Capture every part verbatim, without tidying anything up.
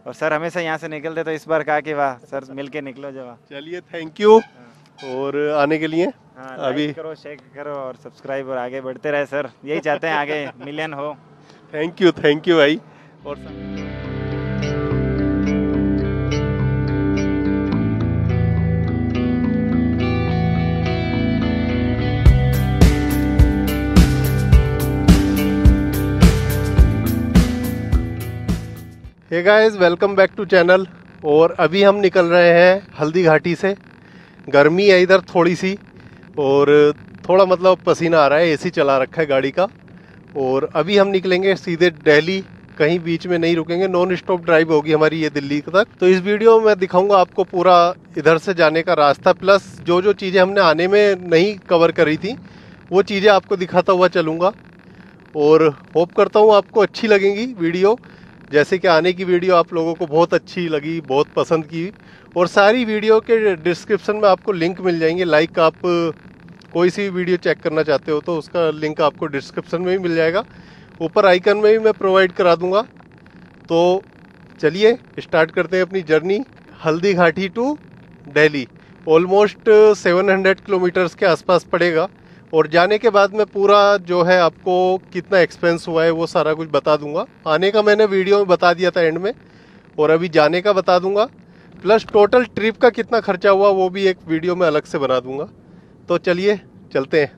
और सर हमेशा यहाँ से निकलते तो इस बार कहा कि वाह सर मिल के निकलो जब। चलिए थैंक यू और आने के लिए। हाँ, अभी करो, शेयर करो और सब्सक्राइब और आगे बढ़ते रहे सर, यही चाहते हैं आगे मिलियन हो। थैंक यू थैंक यू भाई। और hey guys welcome back to channel. और अभी हम निकल रहे हैं हल्दी घाटी से। गर्मी है इधर थोड़ी सी और थोड़ा मतलब पसीना आ रहा है, एसी चला रखा है गाड़ी का। और अभी हम निकलेंगे सीधे दिल्ली, कहीं बीच में नहीं रुकेंगे, नॉन स्टॉप ड्राइव होगी हमारी ये दिल्ली तक। तो इस वीडियो में मैं दिखाऊंगा आपको पूरा इधर से जाने का रास्ता, प्लस जो जो चीज़ें हमने आने में नहीं कवर करी थी वो चीज़ें आपको दिखाता हुआ चलूँगा। और होप करता हूँ आपको अच्छी लगेंगी वीडियो, जैसे कि आने की वीडियो आप लोगों को बहुत अच्छी लगी, बहुत पसंद की। और सारी वीडियो के डिस्क्रिप्शन में आपको लिंक मिल जाएंगे। लाइक आप कोई सी वीडियो चेक करना चाहते हो तो उसका लिंक आपको डिस्क्रिप्शन में ही मिल जाएगा, ऊपर आइकन में भी मैं प्रोवाइड करा दूंगा। तो चलिए स्टार्ट करते हैं अपनी journey Haldi Ghati to Delhi. Almost सात सौ किलोमीटर्स के आसपास पड़ेगा। और जाने के बाद में पूरा जो है आपको कितना एक्सपेंस हुआ है वो सारा कुछ बता दूंगा। आने का मैंने वीडियो में बता दिया था एंड में, और अभी जाने का बता दूंगा, प्लस टोटल ट्रिप का कितना खर्चा हुआ वो भी एक वीडियो में अलग से बना दूंगा। तो चलिए चलते हैं।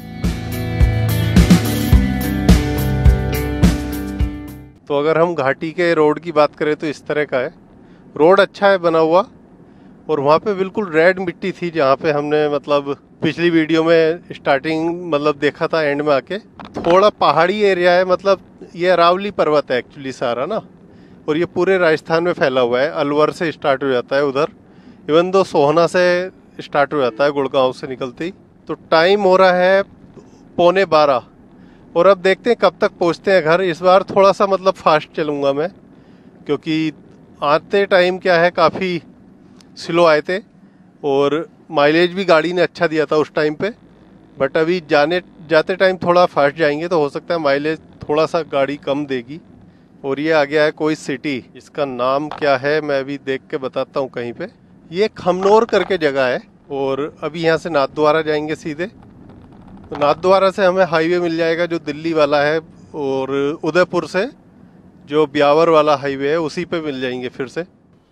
तो अगर हम घाटी के रोड की बात करें तो इस तरह का है रोड, अच्छा है बना हुआ। और वहाँ पे बिल्कुल रेड मिट्टी थी जहाँ पे हमने मतलब पिछली वीडियो में स्टार्टिंग मतलब देखा था, एंड में आके थोड़ा पहाड़ी एरिया है। मतलब ये अरावली पर्वत है एक्चुअली सारा ना, और ये पूरे राजस्थान में फैला हुआ है। अलवर से स्टार्ट हो जाता है उधर, इवन दो सोहना से स्टार्ट हो जाता है गुड़गांव से निकलते ही। तो टाइम हो रहा है पौने बारह, और अब देखते हैं कब तक पहुँचते हैं घर। इस बार थोड़ा सा मतलब फास्ट चलूँगा मैं, क्योंकि आते टाइम क्या है काफ़ी स्लो आए थे और माइलेज भी गाड़ी ने अच्छा दिया था उस टाइम पे। बट अभी जाने जाते टाइम थोड़ा फास्ट जाएंगे तो हो सकता है माइलेज थोड़ा सा गाड़ी कम देगी। और ये आ गया है कोई सिटी, इसका नाम क्या है मैं अभी देख के बताता हूँ कहीं पे। ये खमनोर करके जगह है। और अभी यहाँ से नाथद्वारा जाएंगे सीधे। तो नाथद्वारा से हमें हाईवे मिल जाएगा जो दिल्ली वाला है, और उदयपुर से जो ब्यावर वाला हाईवे है उसी पे मिल जाएंगे फिर से।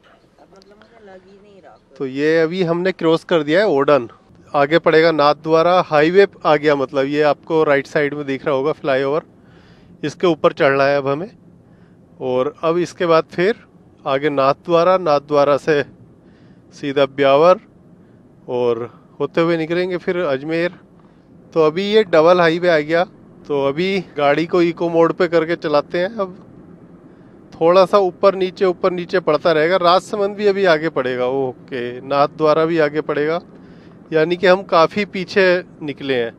तो ये अभी हमने क्रॉस कर दिया है ओडन, आगे पड़ेगा नाथद्वारा। हाईवे आ गया, मतलब ये आपको राइट साइड में दिख रहा होगा फ्लाईओवर, इसके ऊपर चढ़ना है अब हमें। और अब इसके बाद फिर आगे नाथद्वारा, नाथद्वारा से सीधा ब्यावर और होते हुए निकलेंगे फिर अजमेर। तो अभी ये डबल हाईवे आ गया। तो अभी गाड़ी को इको मोड पे करके चलाते हैं। अब थोड़ा सा ऊपर नीचे ऊपर नीचे पड़ता रहेगा। राजसमंद भी अभी आगे पड़ेगा, ओके, नाथद्वारा भी आगे पड़ेगा, यानी कि हम काफ़ी पीछे निकले हैं।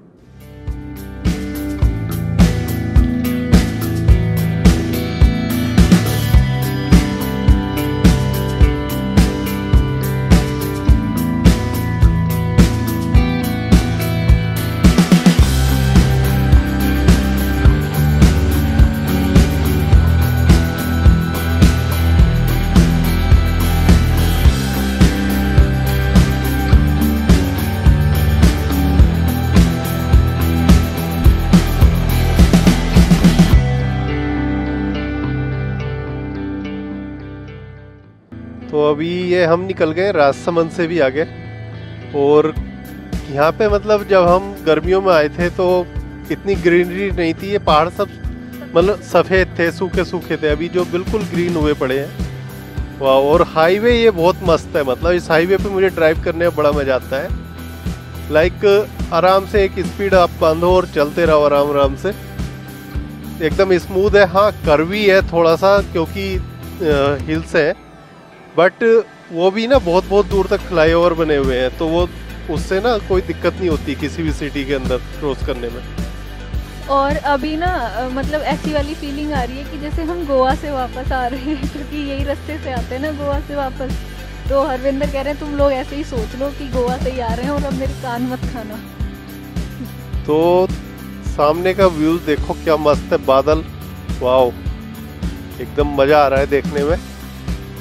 तो अभी ये हम निकल गए राजसमंद से भी आगे। और यहाँ पे मतलब जब हम गर्मियों में आए थे तो इतनी ग्रीनरी नहीं थी, ये पहाड़ सब मतलब सफ़ेद थे, सूखे सूखे थे। अभी जो बिल्कुल ग्रीन हुए पड़े हैं, वाह। और हाईवे ये बहुत मस्त है, मतलब इस हाईवे पे मुझे ड्राइव करने में बड़ा मज़ा आता है। लाइक आराम से एक स्पीड आप बांधो और चलते रहो आराम आराम से, एकदम स्मूथ है। हाँ कर्वी है थोड़ा सा क्योंकि हिल्स है, बट वो भी ना बहुत बहुत दूर तक फ्लाईओवर बने हुए हैं, तो वो उससे ना कोई दिक्कत नहीं होती किसी भी सिटी के अंदर क्रॉस करने में। और अभी ना मतलब ऐसी वाली फीलिंग आ रही है कि जैसे हम गोवा से वापस आ रहे हैं, क्योंकि यही रास्ते से आते हैं ना गोवा से वापस। तो हरविंदर कह रहे हैं तुम लोग ऐसे ही सोच लो कि गोवा से ही आ रहे हैं और अब मेरे कान मत खाना। तो सामने का व्यू देखो क्या मस्त है, बादल, वाओ, एकदम मजा आ रहा है देखने में।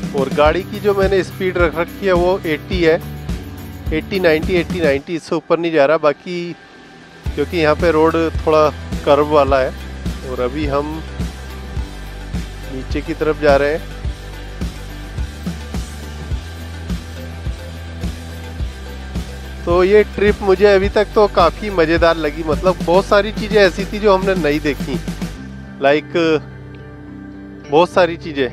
और गाड़ी की जो मैंने स्पीड रख रखी है वो अस्सी है, अस्सी नब्बे अस्सी नब्बे, इससे ऊपर नहीं जा रहा। बाकी क्योंकि यहाँ पे रोड थोड़ा कर्व वाला है और अभी हम नीचे की तरफ जा रहे हैं। तो ये ट्रिप मुझे अभी तक तो काफ़ी मज़ेदार लगी। मतलब बहुत सारी चीज़ें ऐसी थी जो हमने नहीं देखी, लाइक बहुत सारी चीज़ें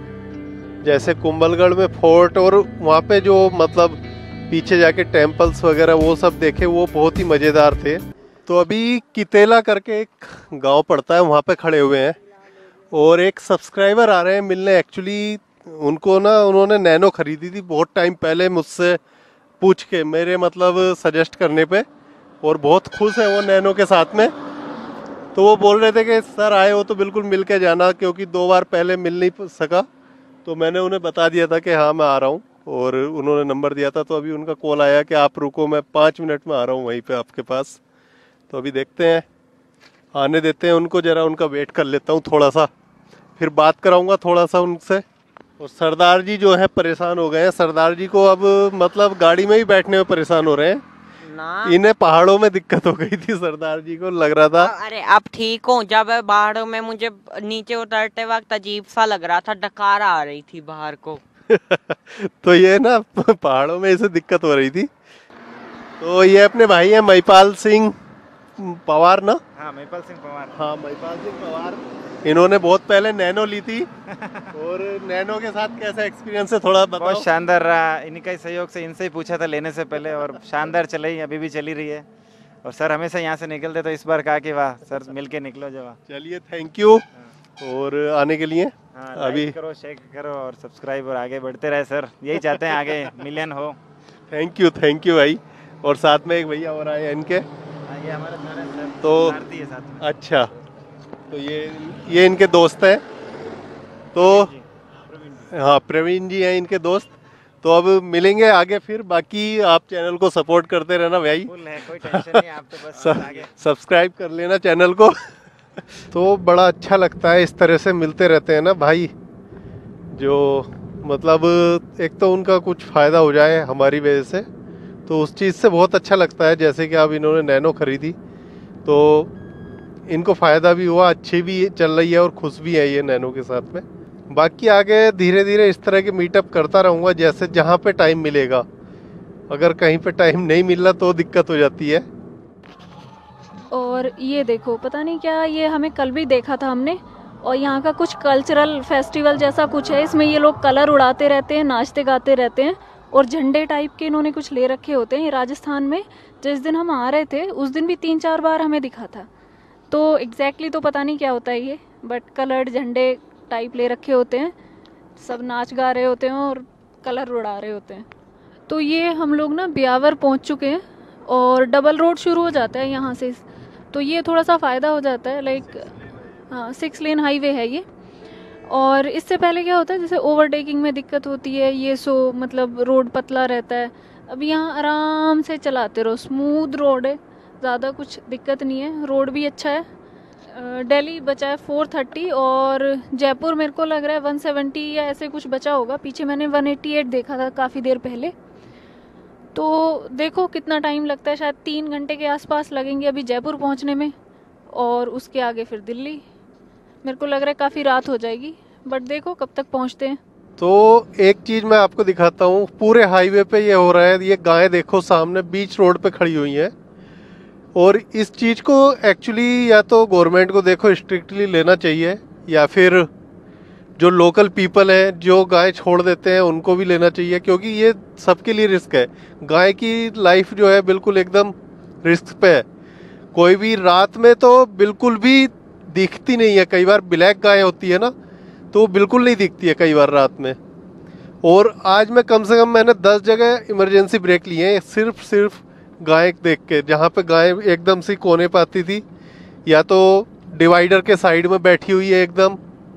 जैसे कुंभलगढ़ में फोर्ट और वहाँ पे जो मतलब पीछे जाके टेम्पल्स वगैरह वो सब देखे, वो बहुत ही मज़ेदार थे। तो अभी कितेला करके एक गांव पड़ता है, वहाँ पे खड़े हुए हैं और एक सब्सक्राइबर आ रहे हैं मिलने। एक्चुअली उनको ना उन्होंने नैनो खरीदी थी बहुत टाइम पहले मुझसे पूछ के, मेरे मतलब सजेस्ट करने पे, और बहुत खुश है वो नैनो के साथ में। तो वो बोल रहे थे कि सर आए हो तो बिल्कुल मिल के जाना, क्योंकि दो बार पहले मिल नहीं सका। तो मैंने उन्हें बता दिया था कि हाँ मैं आ रहा हूँ, और उन्होंने नंबर दिया था। तो अभी उनका कॉल आया कि आप रुको, मैं पाँच मिनट में आ रहा हूँ वहीं पे आपके पास। तो अभी देखते हैं, आने देते हैं उनको, ज़रा उनका वेट कर लेता हूँ थोड़ा सा, फिर बात कराऊँगा थोड़ा सा उनसे। और सरदार जी जो है परेशान हो गए हैं। सरदार जी को अब मतलब गाड़ी में ही बैठने में परेशान हो रहे हैं ना। इन्हें पहाड़ों में दिक्कत हो गई थी, सरदार जी को लग रहा था। अरे अब ठीक हूँ, जब पहाड़ों में मुझे नीचे उतरते वक्त अजीब सा लग रहा था, डकार आ रही थी बाहर को। तो ये ना पहाड़ों में इसे दिक्कत हो रही थी। तो ये अपने भाई हैं महिपाल सिंह पवार ना। हाँ महिपाल सिंह पवार। हाँ महिपाल सिंह पवार। इन्होंने बहुत पहले नैनो ली थी और नैनो के साथ कैसा एक्सपीरियंस है थोड़ा बताओ। बहुत शानदार रहा, इन्हीं का ही सहयोग से, इनसे ही पूछा था लेने से पहले, और शानदार चली, अभी भी चली रही है। और सर हमेशा यहाँ से निकलते तो इस बार कहा कि वाह सर मिल के निकलो जवा। चलिए थैंक यू और आने के लिए। हाँ, अभी करो, शेयर करो और सब्सक्राइब, और आगे बढ़ते रहे सर, यही चाहते हैं आगे मिलियन हो। थैंक यू थैंक यू भाई। और साथ में एक भैया और आए हैं इनके। ये हमारे सर हैं, तो भारती है साथ में। अच्छा, तो ये ये इनके दोस्त हैं। तो हाँ प्रवीण जी हैं इनके दोस्त। तो अब मिलेंगे आगे फिर। बाकी आप चैनल को सपोर्ट करते रहना भाई, फुल है, कोई टेंशन नहीं, आप तो बस आगे सब्सक्राइब कर लेना चैनल को। तो बड़ा अच्छा लगता है इस तरह से मिलते रहते हैं ना भाई, जो मतलब एक तो उनका कुछ फ़ायदा हो जाए हमारी वजह से, तो उस चीज़ से बहुत अच्छा लगता है। जैसे कि अब इन्होंने नैनो खरीदी तो इनको फ़ायदा भी हुआ, अच्छी भी चल रही है और खुश भी है ये नैनो के साथ में। बाकी आगे धीरे धीरे इस तरह के मीटअप करता रहूँगा, जैसे जहाँ पे टाइम मिलेगा। अगर कहीं पे टाइम नहीं मिल रहा तो दिक्कत हो जाती है। और ये देखो, पता नहीं क्या, ये हमें कल भी देखा था हमने, और यहाँ का कुछ कल्चरल फेस्टिवल जैसा कुछ है। इसमें ये लोग कलर उड़ाते रहते हैं, नाचते गाते रहते हैं, और झंडे टाइप के इन्होंने कुछ ले रखे होते हैं। ये राजस्थान में जिस दिन हम आ रहे थे उस दिन भी तीन चार बार हमें दिखा था। तो एग्जैक्टली तो पता नहीं क्या होता है ये, बट कलर्ड झंडे टाइप ले रखे होते हैं, सब नाच गा रहे होते हैं और कलर उड़ा रहे होते हैं। तो ये हम लोग ना ब्यावर पहुंच चुके हैं और डबल रोड शुरू हो जाता है यहाँ से, तो ये थोड़ा सा फ़ायदा हो जाता है। लाइक हाँ, सिक्स लेन हाईवे है ये। और इससे पहले क्या होता है, जैसे ओवरटेकिंग में दिक्कत होती है, ये सो मतलब रोड पतला रहता है। अब यहाँ आराम से चलाते रहो, स्मूथ रोड है, ज़्यादा कुछ दिक्कत नहीं है, रोड भी अच्छा है। दिल्ली बचा है फोर थर्टी और जयपुर मेरे को लग रहा है वन सेवेंटी या ऐसे कुछ बचा होगा। पीछे मैंने वन एटी एट देखा था काफ़ी देर पहले। तो देखो कितना टाइम लगता है, शायद तीन घंटे के आसपास लगेंगे अभी जयपुर पहुंचने में, और उसके आगे फिर दिल्ली। मेरे को लग रहा है काफ़ी रात हो जाएगी, बट देखो कब तक पहुंचते हैं। तो एक चीज़ मैं आपको दिखाता हूँ, पूरे हाईवे पे ये हो रहा है। ये गायें देखो सामने बीच रोड पे खड़ी हुई हैं, और इस चीज़ को एक्चुअली या तो गवर्नमेंट को देखो स्ट्रिक्टली लेना चाहिए, या फिर जो लोकल पीपल हैं जो गाय छोड़ देते हैं उनको भी लेना चाहिए, क्योंकि ये सबके लिए रिस्क है। गाय की लाइफ जो है बिल्कुल एकदम रिस्क पे है। कोई भी रात में तो बिल्कुल भी दिखती नहीं है। कई बार ब्लैक गाय होती है ना, तो वो बिल्कुल नहीं दिखती है कई बार रात में। और आज मैं कम से कम मैंने दस जगह इमरजेंसी ब्रेक लिए हैं सिर्फ सिर्फ गाय देख के, जहाँ पे गाय एकदम से कोने पे आती थी, या तो डिवाइडर के साइड में बैठी हुई है एकदम,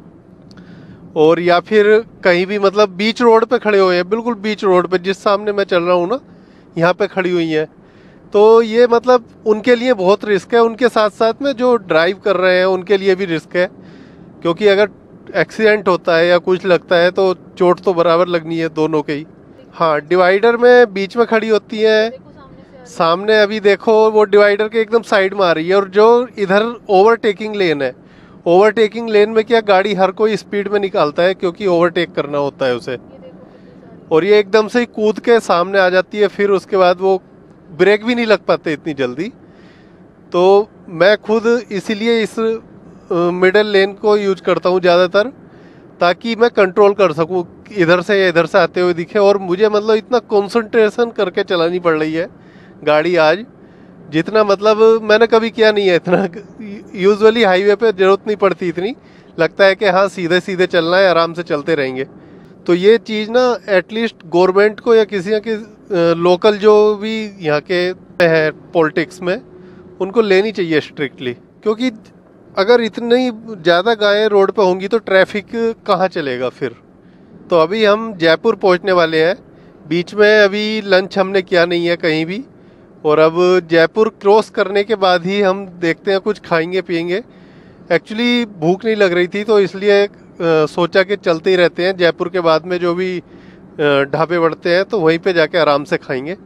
और या फिर कहीं भी मतलब बीच रोड पे खड़े हुए हैं, बिल्कुल बीच रोड पे, जिस सामने मैं चल रहा हूँ ना यहाँ पे खड़ी हुई हैं। तो ये मतलब उनके लिए बहुत रिस्क है। उनके साथ साथ में जो ड्राइव कर रहे हैं उनके लिए भी रिस्क है, क्योंकि अगर एक्सीडेंट होता है या कुछ लगता है तो चोट तो बराबर लगनी है दोनों के ही। हाँ, डिवाइडर में बीच में खड़ी होती है, सामने अभी देखो वो डिवाइडर के एकदम साइड में आ रही है। और जो इधर ओवरटेकिंग लेन है, ओवरटेकिंग लेन में क्या गाड़ी हर कोई स्पीड में निकालता है क्योंकि ओवरटेक करना होता है उसे, और ये एकदम से ही कूद के सामने आ जाती है। फिर उसके बाद वो ब्रेक भी नहीं लग पाते इतनी जल्दी। तो मैं खुद इसीलिए इस मिडल लेन को यूज करता हूँ ज़्यादातर, ताकि मैं कंट्रोल कर सकूँ इधर से या इधर से आते हुए दिखे। और मुझे मतलब इतना कंसंट्रेशन करके चलानी पड़ रही है गाड़ी आज, जितना मतलब मैंने कभी किया नहीं है इतना। यूजुअली हाईवे पे ज़रूरत नहीं पड़ती इतनी, लगता है कि हाँ सीधे सीधे चलना है, आराम से चलते रहेंगे। तो ये चीज़ ना एटलीस्ट गवर्नमेंट को या किसी या किसी लोकल जो भी यहाँ के है पॉलिटिक्स में, उनको लेनी चाहिए स्ट्रिक्टली। क्योंकि अगर इतनी ज़्यादा गायें रोड पे होंगी तो ट्रैफिक कहाँ चलेगा फिर। तो अभी हम जयपुर पहुँचने वाले हैं, बीच में अभी लंच हमने किया नहीं है कहीं भी, और अब जयपुर क्रॉस करने के बाद ही हम देखते हैं कुछ खाएंगे पिएंगे। एक्चुअली भूख नहीं लग रही थी तो इसलिए आ, सोचा कि चलते ही रहते हैं, जयपुर के बाद में जो भी ढाबे बढ़ते हैं तो वहीं पे जाके आराम से खाएंगे।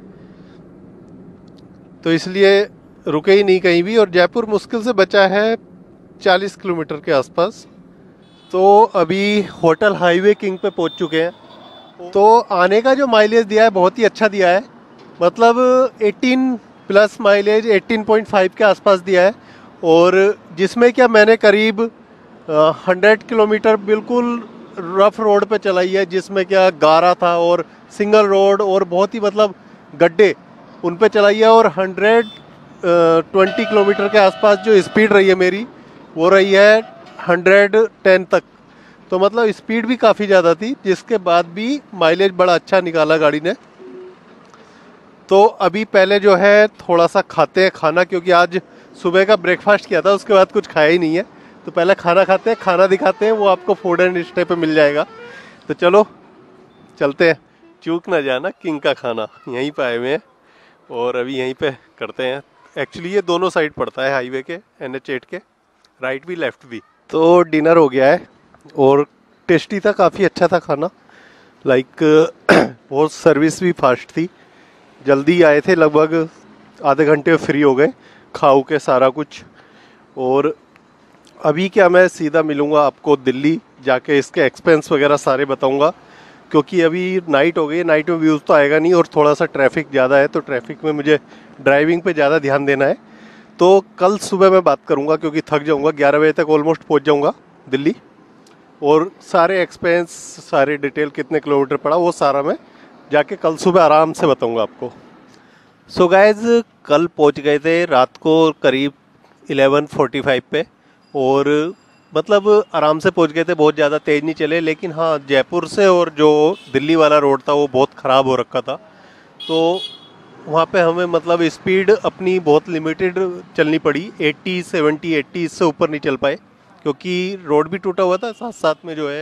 तो इसलिए रुके ही नहीं कहीं भी। और जयपुर मुश्किल से बचा है चालीस किलोमीटर के आसपास। तो अभी होटल हाईवे किंग पे पहुंच चुके हैं। तो आने का जो माइलेज दिया है बहुत ही अच्छा दिया है, मतलब अठारह प्लस माइलेज अठारह पॉइंट पाँच के आसपास दिया है। और जिसमें क्या मैंने करीब सौ किलोमीटर बिल्कुल रफ रोड पे चलाई है, जिसमें क्या गारा था और सिंगल रोड और बहुत ही मतलब गड्ढे उन पे चलाई है। और हंड्रेड ट्वेंटी किलोमीटर के आसपास जो स्पीड रही है मेरी, वो रही है हंड्रेड टेन तक। तो मतलब स्पीड भी काफ़ी ज़्यादा थी, जिसके बाद भी माइलेज बड़ा अच्छा निकाला गाड़ी ने। तो अभी पहले जो है थोड़ा सा खाते हैं खाना, क्योंकि आज सुबह का ब्रेकफास्ट किया था, उसके बाद कुछ खाया ही नहीं है। तो पहले खाना खाते हैं, खाना दिखाते हैं, वो आपको फूड एंड स्टे पे मिल जाएगा। तो चलो चलते हैं, चूक ना जाना किंग का खाना यहीं पे आए हुए हैं और अभी यहीं पे करते हैं। एक्चुअली ये दोनों साइड पड़ता है हाईवे के, एन एच एट के, राइट भी लेफ्ट भी। तो डिनर हो गया है और टेस्टी था, काफ़ी अच्छा था खाना। लाइक बहुत सर्विस भी फास्ट थी, जल्दी आए थे, लगभग आधे घंटे में फ्री हो गए खाओ के सारा कुछ। और अभी क्या मैं सीधा मिलूँगा आपको दिल्ली जाके, इसके एक्सपेंस वगैरह सारे बताऊँगा, क्योंकि अभी नाइट हो गई, नाइट में व्यूज़ तो आएगा नहीं और थोड़ा सा ट्रैफिक ज़्यादा है, तो ट्रैफिक में मुझे ड्राइविंग पे ज़्यादा ध्यान देना है। तो कल सुबह मैं बात करूँगा, क्योंकि थक जाऊँगा, ग्यारह बजे तक ऑलमोस्ट पहुँच जाऊँगा दिल्ली। और सारे एक्सपेंस, सारे डिटेल, कितने किलोमीटर पड़ा, वो सारा मैं जाके कल सुबह आराम से बताऊँगा आपको। सो गाइज कल पहुँच गए थे रात को करीब इलेवन फोर्टी फाइव पे, और मतलब आराम से पहुंच गए थे, बहुत ज़्यादा तेज़ नहीं चले। लेकिन हाँ, जयपुर से और जो दिल्ली वाला रोड था वो बहुत ख़राब हो रखा था, तो वहाँ पे हमें मतलब स्पीड अपनी बहुत लिमिटेड चलनी पड़ी। अस्सी, सत्तर, अस्सी इससे ऊपर नहीं चल पाए, क्योंकि रोड भी टूटा हुआ था, साथ साथ में जो है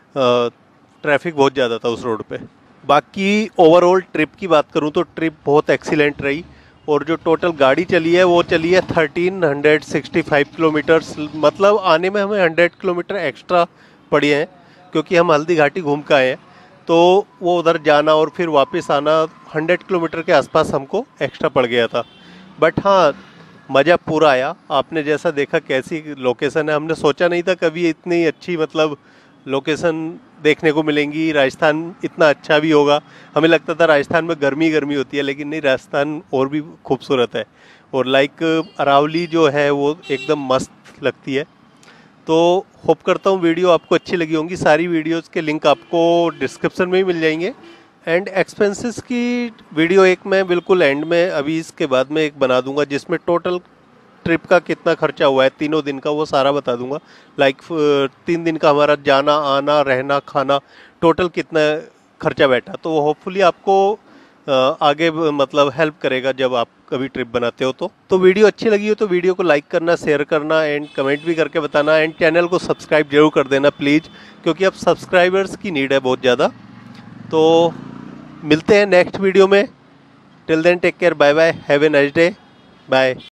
ट्रैफिक बहुत ज़्यादा था उस रोड पे। बाकी ओवरऑल ट्रिप की बात करूँ तो ट्रिप बहुत एक्सीलेंट रही, और जो टोटल गाड़ी चली है वो चली है तेरह सौ पैंसठ किलोमीटर्स। मतलब आने में हमें सौ किलोमीटर एक्स्ट्रा पड़े हैं, क्योंकि हम हल्दी घाटी घूम के आए हैं, तो वो उधर जाना और फिर वापस आना सौ किलोमीटर के आसपास हमको एक्स्ट्रा पड़ गया था। बट हाँ, मज़ा पूरा आया। आपने जैसा देखा कैसी लोकेशन है, हमने सोचा नहीं था कभी इतनी अच्छी मतलब लोकेशन देखने को मिलेंगी, राजस्थान इतना अच्छा भी होगा। हमें लगता था राजस्थान में गर्मी गर्मी होती है, लेकिन नहीं, राजस्थान और भी खूबसूरत है। और लाइक अरावली जो है वो एकदम मस्त लगती है। तो होप करता हूँ वीडियो आपको अच्छी लगी होंगी। सारी वीडियोस के लिंक आपको डिस्क्रिप्शन में ही मिल जाएंगे। एंड एक्सपेंसेस की वीडियो एक मैं बिल्कुल एंड में अभी इसके बाद में एक बना दूंगा, जिसमें टोटल ट्रिप का कितना खर्चा हुआ है तीनों दिन का, वो सारा बता दूंगा। लाइक तीन दिन का हमारा जाना आना रहना खाना टोटल कितना खर्चा बैठा, तो होपफुली आपको आगे मतलब हेल्प करेगा जब आप कभी ट्रिप बनाते हो। तो तो वीडियो अच्छी लगी हो तो वीडियो को लाइक करना, शेयर करना एंड कमेंट भी करके बताना। एंड चैनल को सब्सक्राइब जरूर कर देना प्लीज़, क्योंकि अब सब्सक्राइबर्स की नीड है बहुत ज़्यादा। तो मिलते हैं नेक्स्ट वीडियो में। Till then take care, bye bye, have a nice day, bye.